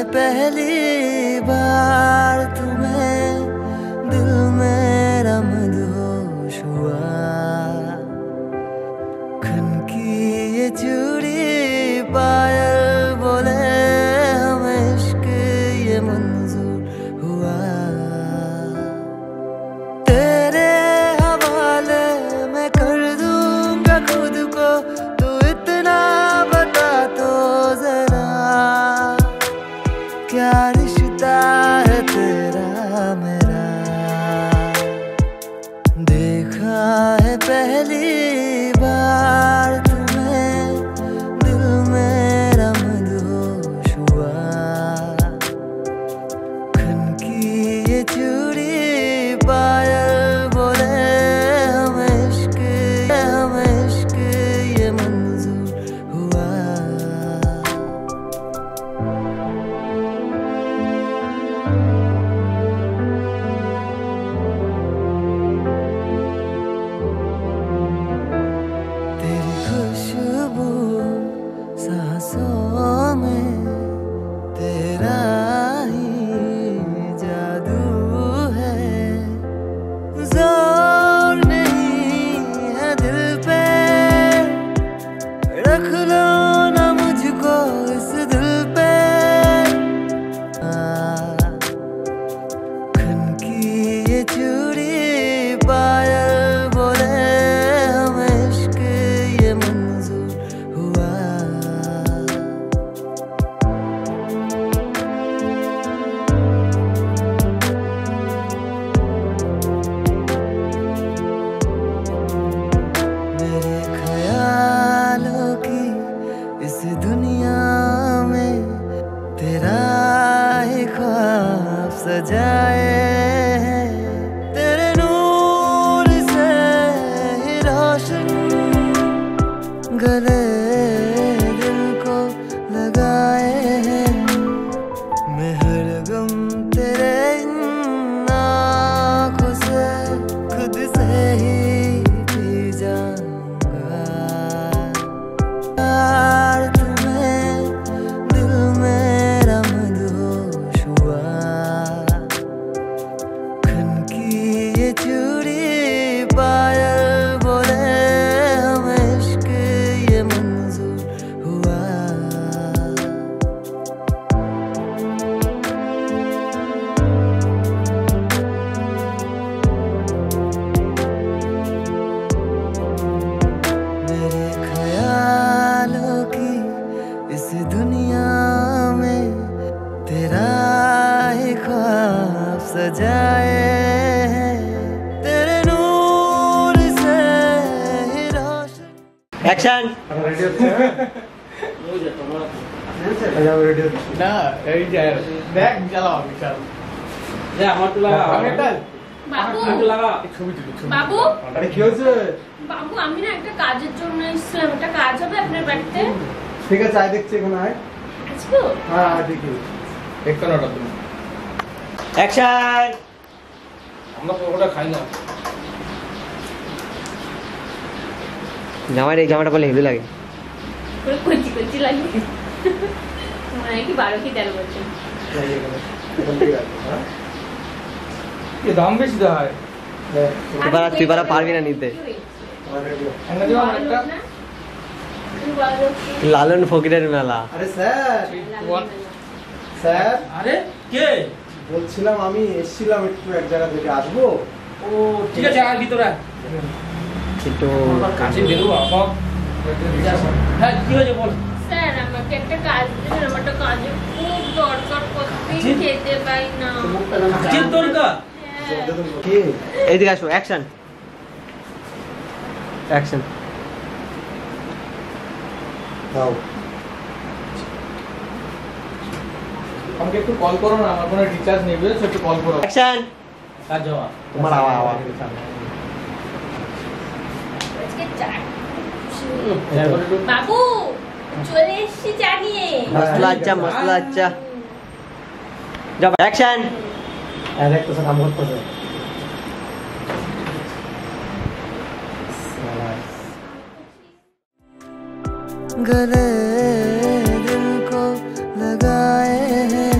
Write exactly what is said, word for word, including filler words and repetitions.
पहली बार तुम्हें दिल मेरा मदहोश हुआ, खन की ये चूड़ी पायल बोले हमें इश्क ये मंजूर हुआ। तेरे हवाले मैं कर दूंगा खुद को, तू इतना बता तो जरा क्या रिश्ता है तेरा मेरा। देखा है पहली बार तुम्हें दिल मेरा मदहोश हुआ, खन की ये चूड़ी पायल बोले हमें इश्क हमें इश्क ये मंजूर हुआ। तेरी खुशबू सांसों में तेरा ही जादू है, जोर नहीं है दिल पे, रख लो ना मुझको इस दिल पे। खन की ये चूड़ी पायल बोले हमें इश्क ये मंजूर हुआ। मेरे ख्यालों की इस दुनिया में तेरा ही ख्वाब सजाए हैं, तेरे नूर से ही रोशन गले दिल को लगाए हैं। मैं हर गम तेरे इन आँखों से खुद से ही पी जाऊंगा। यार तुम्हें दिल मेरा मदहोश हुआ, खन की ये चूड़ी पायल बोले हमें इश्क ये मंजूर हुआ। मेरे ख्यालों की इस दुनिया में तेरा ही ख्वाब सजाए हैं, तेरे नूर से ही रोशन। एक्शन না এই যে দেখ চালাও বিশাল যা আমার তো লাগা আমি একটা বাবু একটু লাগা ছবি তুলি ছবি বাবু আরে কি হয়েছে বাবু আমি না একটা কাজের জন্য এসেছিলাম, একটা কাজ হবে আপনার বাড়িতে। ঠিক আছে আয় দেখছি এখন আয় আসবো? হ্যাঁ আয় দেখি একটা নটা তুমি एक्शन আমরা পকোড়া খাই না। জামাই এই জামাটা পরলে হেভি লাগে। পুরো কচি কচি লাগে, মনে হয় কি বারো কি তেরো বছর। এ দাম বেশি দেয়। তুই পারা তুই পারা পারবি না নিতে। এনে দিও আমার একটা। লালন ফকিরের মেলা। আরে স্যার স্যার আরে কে বলছিলাম আমি এসেছিলাম একটু এক জায়গা থেকে, আসবো? ও ঠিক আছে আর ভিতরে আয়। একটু আমার কাছে বেরো বাবা। হ্যাঁ কি হয়েছে বল। স্যার আমাকে একটা কাজ দিন, আমার একটা কাজে খুব দরকার, কতদিন খেতে পাই না। কাজের দরকার? হ্যাঁ। কি এইদিকে আসো। অ্যাকশন অ্যাকশন দাও আমাকে একটু কল করো না, আমার কোনো রিচার্জ নেই বুঝেছো, একটু কল করো। অ্যাকশন কাজ যাওয়া তোমার আওয়া আওয়া আজকে চার বাবু চলে এসেছি জানিয়ে। মশলা আচ্ছা মশলা আচ্ছা যাও অ্যাকশন আর একটা কাম করতেছে गले दिल को लगाए हैं